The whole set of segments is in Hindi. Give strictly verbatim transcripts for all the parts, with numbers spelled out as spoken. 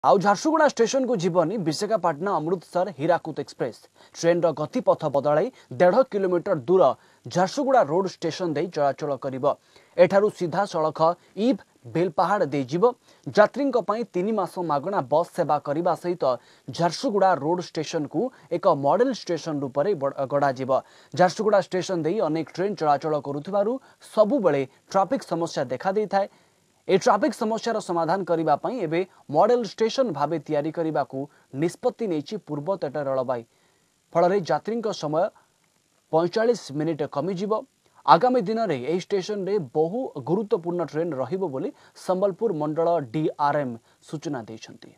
आउ झारसुगुड़ा स्टेशन को जीवनी विशाखापाटना अमृतसर हीराकुद एक्सप्रेस ट्रेन रो गतिपथ बदलाई डेढ़ किलोमीटर दूर झारसुगुड़ा रोड स्टेशन दे चलाचल करिबो। एठारु सीधा सड़क इब बेलपहाड़ दे जीव यात्री तीन मास मागणा बस सेवा करने सहित झारसुगुड़ा रोड स्टेशन को एक मॉडल स्टेशन रूप में गढ़ा झारसुगुड़ा स्टेशन दे अनेक ट्रेन चलाचल करुथिबारु सबुबले ट्रैफिक समस्या देखा देई थाए। ए ट्रैफिक समस्यार समाधान करिबा पई एबे मॉडल स्टेशन भावे तैयारी करिबा को निष्पत्ति नेछि पूर्व तट रेलबाई। फल यात्री समय पैंतालीस मिनिट कमिजिब। आगामी दिन में यह स्टेशन में बहु गुरुत्वपूर्ण ट्रेन रहिबो बोली संबलपुर मंडल डीआरएम सूचना देछंती।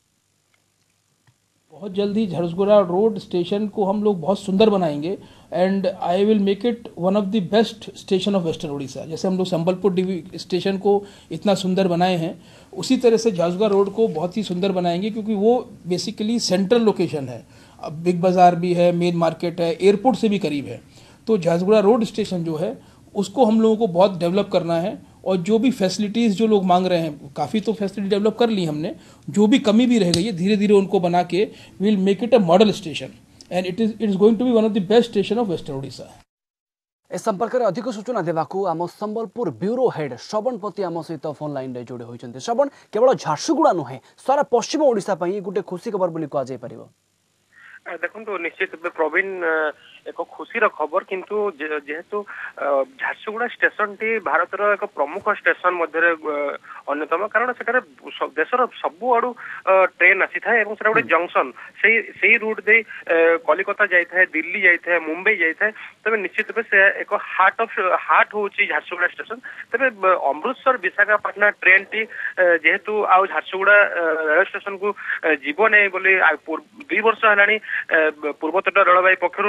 बहुत जल्दी झारसुगुड़ा रोड स्टेशन को हम लोग बहुत सुंदर बनाएंगे and I will make it one of the best station of western Orissa. जैसे हम लोग संबलपुर स्टेशन को इतना सुंदर बनाए हैं उसी तरह से झारसुगुड़ा रोड को बहुत ही सुंदर बनाएंगे, क्योंकि वो बेसिकली सेंट्रल लोकेशन है। अब बिग बाज़ार भी है, मेन मार्केट है, एयरपोर्ट से भी करीब है। तो झारसुगुड़ा रोड स्टेशन जो है उसको हम लोगों को बहुत डेवलप करना है और जो भी फैसिलिटीज़ जो लोग मांग रहे हैं, काफ़ी तो फैसिलिटी डेवलप कर ली हमने, जो भी कमी भी रह गई है धीरे धीरे उनको बना के will make it a model station and it is it is going to be one of the best station of western Odisha. ए संपर्क में अधिक सूचना देवाकू आम संबलपुर ब्यूरो हेड श्रवण पति आम सहित फोन लाइन रे जोड़े होइछन्ते। श्रवण, केवल झारसुगुड़ा नुहे सारा पश्चिम ओडिशा पई गोटे खुशी खबर बोली कह जाय परिबो। देखो निश्चित प्रवीण एक खुशी खबर, किंतु जेहेतु झारसुगुड़ा स्टेशन टी भारतर एक प्रमुख स्टेशन मध्य अन्यतम, कारण से देशर सबु आड़ू ट्रेन आसी था और गोटे जंक्शन से रूट दे कलिकता जाए, दिल्ली जाए, मुंबई जाए। तबे निश्चित रूप से एक हार्ट ऑफ हार्ट हो झारसुगुड़ा स्टेशन। तबे अमृतसर विशाखापाटना ट्रेन टी जेहेतु आ झारसुगुड़ा रेल स्टेशन को जीव नहीं बोली दुई वर्ष है पूर्वतट रेलवाई पक्षर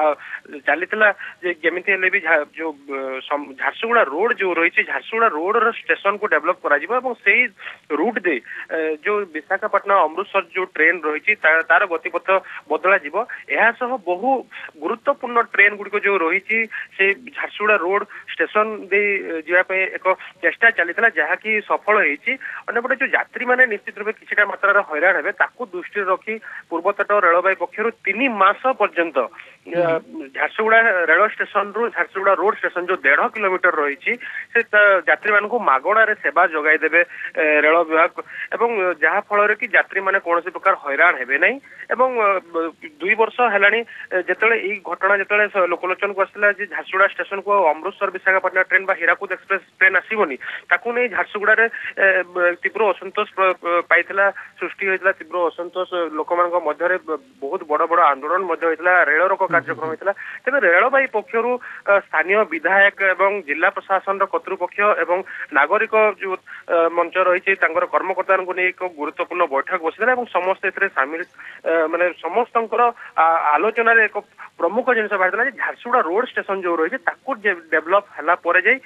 चली जमीती भी जो झारसुगुड़ा रोड जो रही है झारसुगुड़ा रोड स्टेशन को डेवलप करा से रूट दे जो विशाखापाटना अमृतसर जो ट्रेन रही तार गतिपथ बदला यह बहु गुरुत्वपूर्ण ट्रेन गुड़िक जो रही से झारसुगुड़ा रोड स्टेशन दे जावाई एक चेष्टा चली जहाँकि सफल होपटे जो यात्री मैंने निश्चित रूप किसी मात्रा हैरान हे दृष्टि रखी पूर्वतट रेलवाई पक्षर तीन मास पर्यंत झारसुगुड़ा रेल स्टेशन रु झारसुगुड़ा रोड स्टेशन जो डेढ़ किलोमीटर रही से यात्री मान मागणार सेवा जगाई देवे रेल विभाग एवं जहाँ फल कि यात्री मैंने कौन प्रकार हैरान हेबे नहीं। एवं दुई वर्ष है जिते घटना जिते लोकलोचन को आसला झारसुगुड़ा स्टेशन को अमृतसर विशाखापाटना ट्रेन बा हीराकुद एक्सप्रेस ट्रेन आसबनी ताकू नहीं झारसुगुड़ा तीव्र असंतोष पाई सृष्टि होता तीव्र असंतोष लोक मध्य बहुत बड़ बड़ आंदोलन रेल रोक कार्यक्रम होता। तेज रेलवाई पक्षर स्थानीय विधायक एवं जिला प्रशासन कर्तृपक्ष एवं नागरिक जो मंच रही कर्मकर्ता को नहीं एक गुरुत्वपूर्ण बैठक बसी समस्त सामिल माने समस्त आलोचन एक प्रमुख जिन बाहर झारसुगुड़ा रोड स्टेशन जो रही है डेभलप है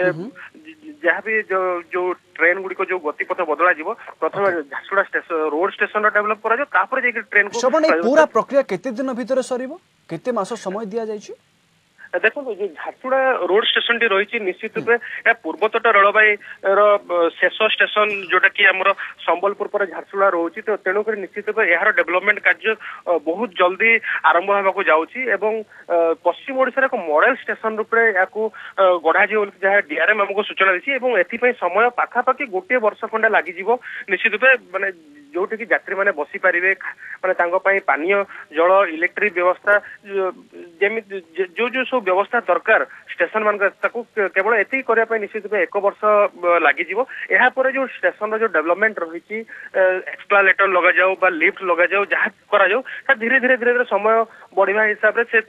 जहाँ भी जो जो ट्रेन गुड़िक जो गतिपथ बदला प्रथम Jharsuguda station road station develop कर ट्रेन को पूरा प्रक्रिया केते दिन भितर सरीबो, केते मास समय दिया जायछि। देखो जो झारसुगुड़ा रोड स्टेशन टी रही निश्चित रूप से पूर्वतट रेलवाई शेष स्टेशन जोटा कि आमर संबलपुर पर झारसुगुड़ा रोची, तो तेणुक निश्चित रूप यार डेवलपमेंट कार्य बहुत जल्दी आरंभ होगा जाऊँगी पश्चिम ओडिशा एक मॉडल स्टेशन रूप गढ़ा जहाँ डीआरएम आमको सूचना देती एथि समय पाखापाखि गोटे वर्ष खंडे लगी निश्चित रूप माने जोटि कि यात्री मैंने बसी पारे माने पानीय जल इलेक्ट्रिक व्यवस्था जमी जो जो सब व्यवस्था दरकार स्टेशन मान केवल एति करने निश्चित रूप एक वर्ष लगी जो स्टेशन जो डेवलपमेंट रही एक्सप्लानेटर लगा जाओ बा लिफ्ट लगा जाओ जहाँ करा जाओ धीरे धीरे धीरे धीरे समय बढ़िया हिसाब से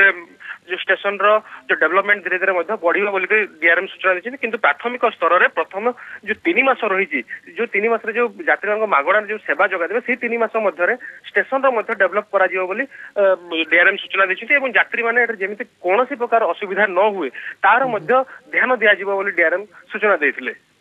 जो स्टेशन रो जो डेवलपमेंट धीरे धीरे बढ़िया बोल डीआरएम सूचना दी। किंतु प्राथमिक स्तर में प्रथम जो तीन मास रही जो तीन मास जो यात्री मागणार जो सेवा जगह देवे से तीन मास मध्य स्टेशन डेवलप करा डीआरएम सूचना दी और यात्री मैंने जमी कौन प्रकार असुविधा न हुए तार ध्यान दिया डीआरएम सूचना देते।